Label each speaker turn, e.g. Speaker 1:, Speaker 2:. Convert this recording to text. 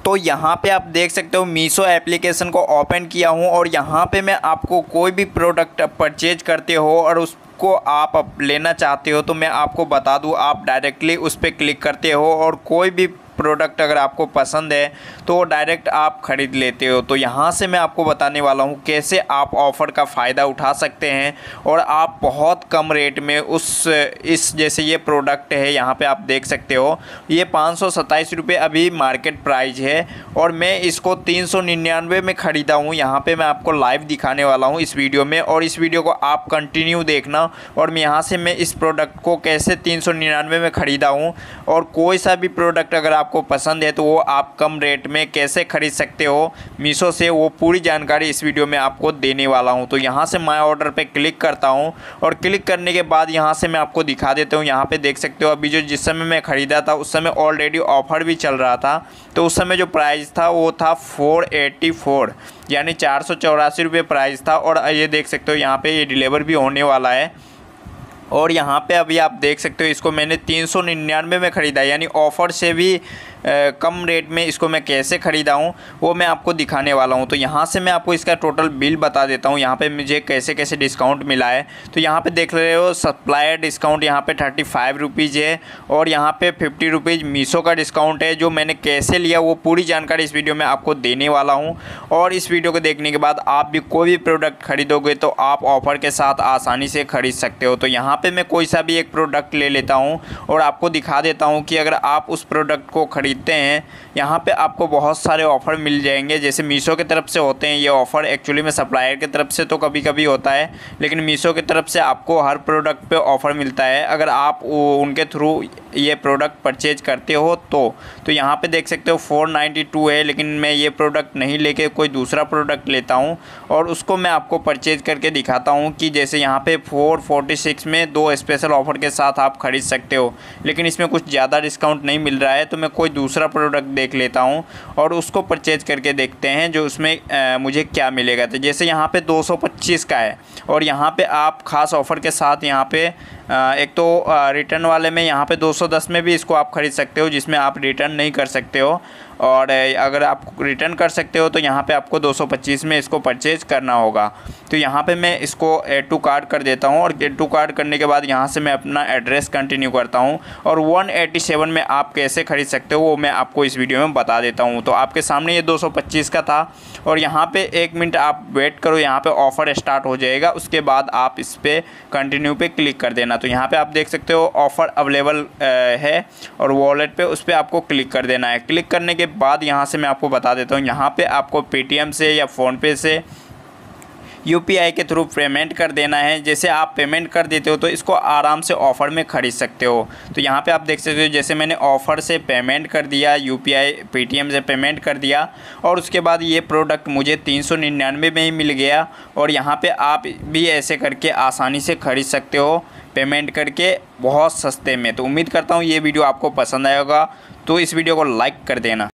Speaker 1: तो यहाँ पे आप देख सकते हो मीशो एप्लीकेशन को ओपन किया हूँ और यहाँ पे मैं आपको कोई भी प्रोडक्ट परचेज करते हो और उसको आप लेना चाहते हो तो मैं आपको बता दूँ, आप डायरेक्टली उस पर क्लिक करते हो और कोई भी प्रोडक्ट अगर आपको पसंद है तो डायरेक्ट आप ख़रीद लेते हो। तो यहाँ से मैं आपको बताने वाला हूँ कैसे आप ऑफ़र का फ़ायदा उठा सकते हैं और आप बहुत कम रेट में इस जैसे ये प्रोडक्ट है, यहाँ पे आप देख सकते हो ये 527 रुपये अभी मार्केट प्राइस है और मैं इसको 399 में ख़रीदा हूँ। यहाँ पे मैं आपको लाइव दिखाने वाला हूँ इस वीडियो में और इस वीडियो को आप कंटिन्यू देखना। और मैं यहाँ से मैं इस प्रोडक्ट को कैसे 399 में ख़रीदा हूँ और कोई सा भी प्रोडक्ट अगर आपको पसंद है तो वो आप कम रेट में कैसे खरीद सकते हो मीशो से, वो पूरी जानकारी इस वीडियो में आपको देने वाला हूं। तो यहां से माय ऑर्डर पे क्लिक करता हूं और क्लिक करने के बाद यहां से मैं आपको दिखा देता हूं। यहां पे देख सकते हो अभी जिस समय मैं ख़रीदा था उस समय ऑलरेडी ऑफ़र भी चल रहा था। तो उस समय जो प्राइस था वो था 484 यानी 484 रुपये प्राइस था। और ये देख सकते हो यहाँ पे ये डिलीवर भी होने वाला है। और यहाँ पे अभी आप देख सकते हो इसको मैंने 399 में ख़रीदा, यानी ऑफ़र से भी कम रेट में इसको मैं कैसे ख़रीदा हूँ वो मैं आपको दिखाने वाला हूँ। तो यहाँ से मैं आपको इसका टोटल बिल बता देता हूँ, यहाँ पे मुझे कैसे कैसे डिस्काउंट मिला है। तो यहाँ पे देख रहे हो सप्लायर डिस्काउंट यहाँ पे 35 रुपीज़ है और यहाँ पे 50 रुपीज़ मीशो का डिस्काउंट है। जो मैंने कैसे लिया वो पूरी जानकारी इस वीडियो में आपको देने वाला हूँ। और इस वीडियो को देखने के बाद आप भी कोई भी प्रोडक्ट खरीदोगे तो आप ऑफ़र के साथ आसानी से ख़रीद सकते हो। तो यहाँ पर मैं कोई सा भी एक प्रोडक्ट ले लेता हूँ और आपको दिखा देता हूँ कि अगर आप उस प्रोडक्ट को खरीदते हैं यहाँ पे आपको बहुत सारे ऑफ़र मिल जाएंगे। जैसे मीशो की तरफ से होते हैं ये ऑफ़र, एक्चुअली में सप्लायर की तरफ से तो कभी कभी होता है, लेकिन मीशो की तरफ से आपको हर प्रोडक्ट पे ऑफ़र मिलता है अगर आप उनके थ्रू ये प्रोडक्ट परचेज करते हो तो यहाँ पे देख सकते हो 492 है, लेकिन मैं ये प्रोडक्ट नहीं लेके कोई दूसरा प्रोडक्ट लेता हूँ और उसको मैं आपको परचेज करके दिखाता हूँ कि जैसे यहाँ पे 446 में 2 स्पेशल ऑफ़र के साथ आप ख़रीद सकते हो, लेकिन इसमें कुछ ज़्यादा डिस्काउंट नहीं मिल रहा है। तो मैं कोई दूसरा प्रोडक्ट देख लेता हूँ और उसको परचेज करके देखते हैं जो उसमें मुझे क्या मिलेगा। तो जैसे यहाँ पे 225 का है और यहाँ पे आप ख़ास ऑफ़र के साथ यहाँ पे एक तो रिटर्न वाले में यहाँ पे 210 में भी इसको आप ख़रीद सकते हो, जिसमें आप रिटर्न नहीं कर सकते हो। और अगर आप रिटर्न कर सकते हो तो यहाँ पे आपको 225 में इसको परचेज करना होगा। तो यहाँ पे मैं इसको ऐड टू कार्ट कर देता हूँ और ऐड टू कार्ट करने के बाद यहाँ से मैं अपना एड्रेस कंटिन्यू करता हूँ। और 187 में आप कैसे ख़रीद सकते हो वो मैं आपको इस वीडियो में बता देता हूँ। तो आपके सामने ये 225 का था और यहाँ पे 1 मिनट आप वेट करो, यहाँ पे ऑफ़र स्टार्ट हो जाएगा, उसके बाद आप इस पर कंटिन्यू पे क्लिक कर देना। तो यहाँ पे आप देख सकते हो ऑफ़र अवेलेबल है और वॉलेट पे उस पर आपको क्लिक कर देना है। क्लिक करने के बाद यहाँ से मैं आपको बता देता हूँ, यहाँ पे आपको पेटीएम से या फ़ोनपे से यूपीआई के थ्रू पेमेंट कर देना है। जैसे आप पेमेंट कर देते हो तो इसको आराम से ऑफ़र में ख़रीद सकते हो। तो यहाँ पे आप देख सकते हो जैसे मैंने ऑफ़र से पेमेंट कर दिया, यूपीआई पेटीएम से पेमेंट कर दिया और उसके बाद ये प्रोडक्ट मुझे 399 में ही मिल गया। और यहाँ पे आप भी ऐसे करके आसानी से ख़रीद सकते हो पेमेंट करके बहुत सस्ते में। तो उम्मीद करता हूँ ये वीडियो आपको पसंद आएगा, तो इस वीडियो को लाइक कर देना।